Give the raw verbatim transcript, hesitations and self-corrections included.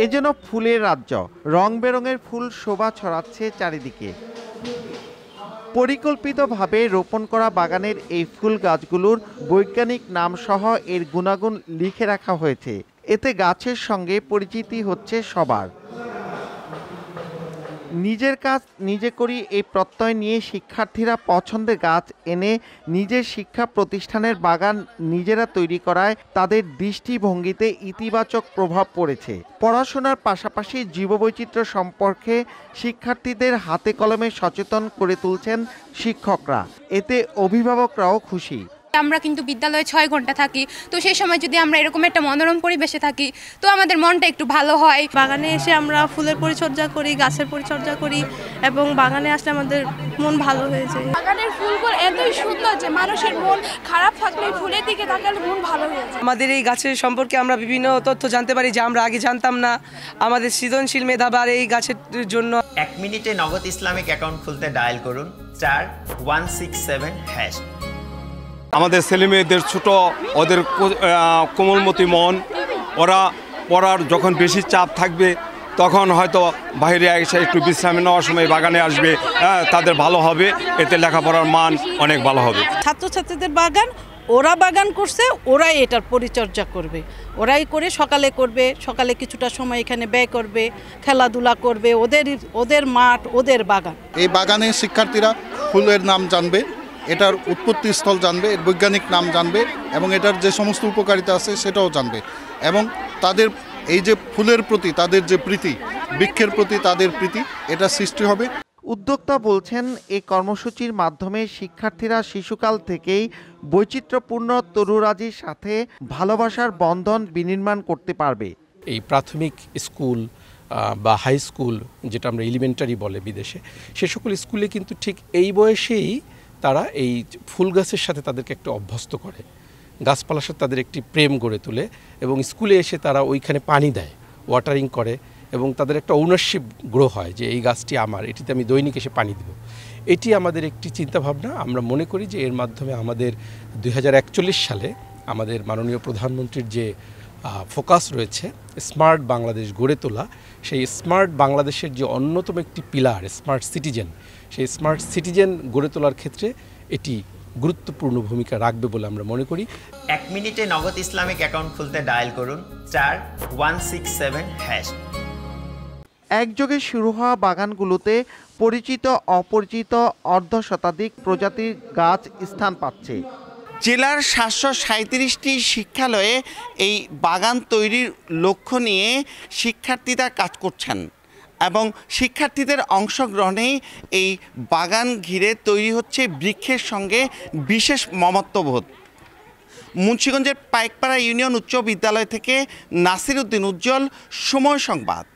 যেন ফুলের রাজ্য, রং বেরঙের ফুল শোভা ছড়াচ্ছে চারিদিকে। পরিকল্পিতভাবে রোপণ করা বাগানের এই ফুল গাছগুলোর বৈজ্ঞানিক নাম সহ এর গুণাগুণ লিখে রাখা হয়েছে। এতে গাছের সঙ্গে পরিচিতি হচ্ছে সবার। নিজের কাজ নিজে করি এই প্রত্যয় নিয়ে শিক্ষার্থীরা পছন্দের গাছ এনে নিজের শিক্ষা প্রতিষ্ঠানের বাগান নিজেরা তৈরি করায় তাদের দৃষ্টিভঙ্গিতে ইতিবাচক প্রভাব পড়েছে। পড়াশোনার পাশাপাশি জীববৈচিত্র্য সম্পর্কে শিক্ষার্থীদের হাতে কলমে সচেতন করে তুলছেন শিক্ষকরা। এতে অভিভাবকরাও খুশি। আমরা কিন্তু বিদ্যালয়ে ছয় ঘন্টা থাকি, তো সেই সময় যদি আমরা এরকম একটা মনোরম পরিবেশে থাকি তো আমাদের মনটা একটু ভালো হয়। বাগানে এসে আমরা ফুলের পরিচর্যা করি, গাছের পরিচর্যা করি এবং বাগানে আসলে আমাদের মন ভালো হয়ে যায়। বাগানের ফুলগুলো এতই সুন্দর যে মানুষের মন খারাপ থাকলে ফুলের দিকে তাকালে মন ভালো হয়ে যায়। আমাদের এই গাছের সম্পর্কে আমরা বিভিন্ন তথ্য জানতে পারি যা আমরা আগে জানতাম না। আমাদের সৃজনশীল মেধাবার এই গাছের জন্য। এক মিনিটে নগদ ইসলামিক অ্যাকাউন্ট খুলতে ডায়াল করুন star one six seven hash. আমাদের ছেলেমেয়েদের ছোট, ওদের কোমলমতি মন, ওরা পড়ার যখন বেশি চাপ থাকবে তখন হয়তো বাইরে এসে একটু বিশ্রামে নেওয়ার সময় বাগানে আসবে, তাদের ভালো হবে, এতে লেখাপড়ার মান অনেক ভালো হবে। ছাত্রছাত্রীদের বাগান, ওরা বাগান করছে, ওরাই এটার পরিচর্যা করবে, ওরাই করে সকালে করবে, সকালে কিছুটা সময় এখানে ব্যয় করবে, খেলাধুলা করবে, ওদের ওদের মাঠ, ওদের বাগান। এই বাগানে শিক্ষার্থীরা ফুলের নাম জানবে, এটার উৎপত্তি স্থল জানবে, এর বৈজ্ঞানিক নাম জানবে এবং এটার যে সমস্ত উপকারিতা আছে সেটাও জানবে এবং তাদের এই যে ফুলের প্রতি তাদের যে প্রীতি, বৃক্ষের প্রতি তাদের প্রীতি, এটা সৃষ্টি হবে। উদ্যোক্তা বলছেন এই কর্মসূচির মাধ্যমে শিক্ষার্থীরা শিশুকাল থেকেই বৈচিত্র্যপূর্ণ তরুরাজির সাথে ভালোবাসার বন্ধন বিনির্মাণ করতে পারবে। এই প্রাথমিক স্কুল বা হাই স্কুল, যেটা আমরা এলিমেন্টারি বলে বিদেশে, সে সকল স্কুলে কিন্তু ঠিক এই বয়সেই তারা এই ফুল গাছের সাথে তাদেরকে একটু অভ্যস্ত করে, গাছপালার সাথে তাদের একটি প্রেম গড়ে তোলে এবং স্কুলে এসে তারা ওইখানে পানি দেয়, ওয়াটারিং করে এবং তাদের একটা ওনারশিপ গ্রো হয় যে এই গাছটি আমার, এটিতে আমি দৈনিক এসে পানি দেব। এটি আমাদের একটি চিন্তাভাবনা। আমরা মনে করি যে এর মাধ্যমে আমাদের দুই হাজার একচল্লিশ সালে আমাদের মাননীয় প্রধানমন্ত্রীর যে ফোকাস রয়েছে স্মার্ট বাংলাদেশ গড়ে তোলা, সেই স্মার্ট বাংলাদেশের যে অন্যতম একটি পিলার স্মার্ট সিটিজেন, সেই স্মার্ট সিটিজেন গড়ে তোলার ক্ষেত্রে এটি গুরুত্বপূর্ণ ভূমিকা রাখবে বলে আমরা মনে করি। এক মিনিটে নগদ ইসলামিক অ্যাকাউন্ট খুলতে ডায়াল করুন star one six seven hash. একযোগে শুরু হওয়া বাগানগুলোতে পরিচিত অপরিচিত অর্ধ শতাধিক প্রজাতির গাছ স্থান পাচ্ছে। জেলার সাতশো সাঁইত্রিশটি শিক্ষালয়ে এই বাগান তৈরির লক্ষ্য নিয়ে শিক্ষার্থীরা কাজ করছেন এবং শিক্ষার্থীদের অংশগ্রহণেই এই বাগান ঘিরে তৈরি হচ্ছে বৃক্ষের সঙ্গে বিশেষ মমত্ববোধ। মুন্সিগঞ্জের পাইকপাড়া ইউনিয়ন উচ্চ বিদ্যালয় থেকে নাসির উদ্দিন উজ্জ্বল, সময় সংবাদ।